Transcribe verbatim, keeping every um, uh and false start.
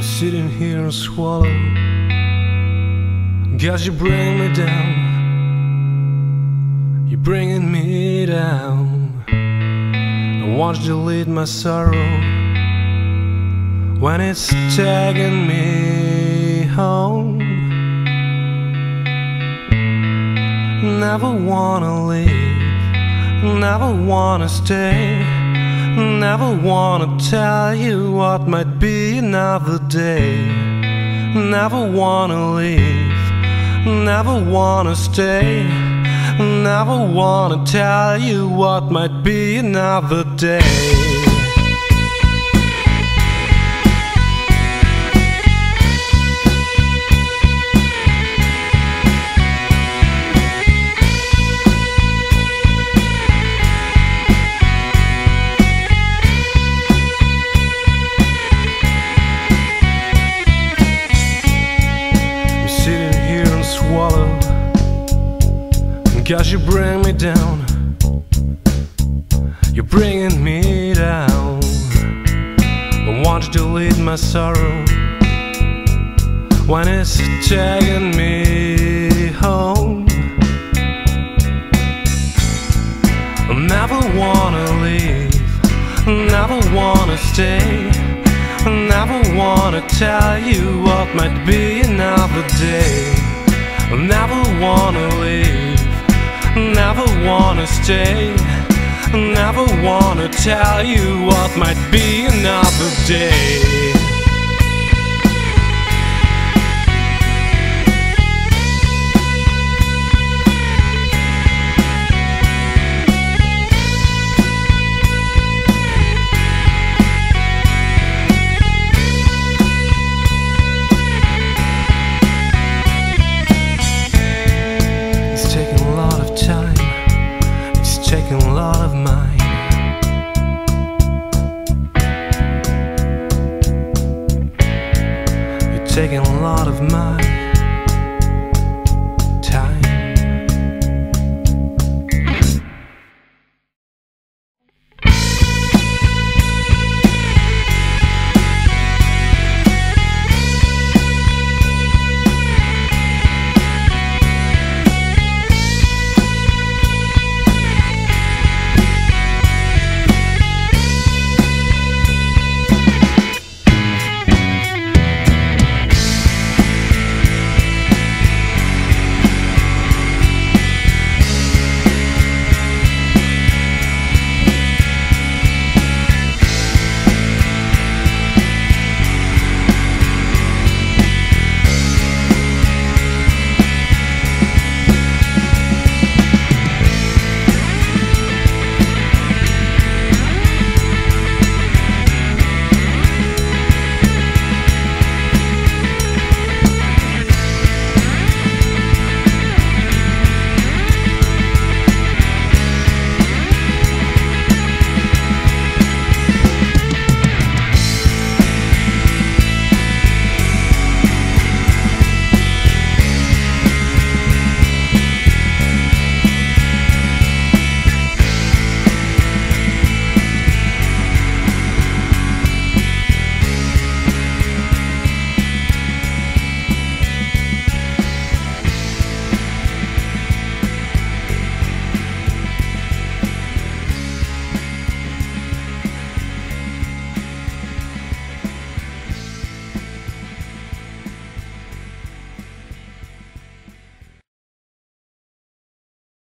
sitting here and swallow. Guess you bring me down. You're bringing me down. I want you to lead my sorrow when it's taking me home. Never wanna leave, never wanna stay, never wanna tell you what might be another day. Never wanna leave, never wanna stay, never wanna tell you what might be another day. Cause you bring me down, you're bringing me down. I want you to lead my sorrow when it's taking me home. I never wanna leave, never wanna stay, never wanna tell you what might be another day. I never wanna leave, never wanna stay, never wanna tell you what might be another day. Taking a lot of mine. You're taking a lot of mine.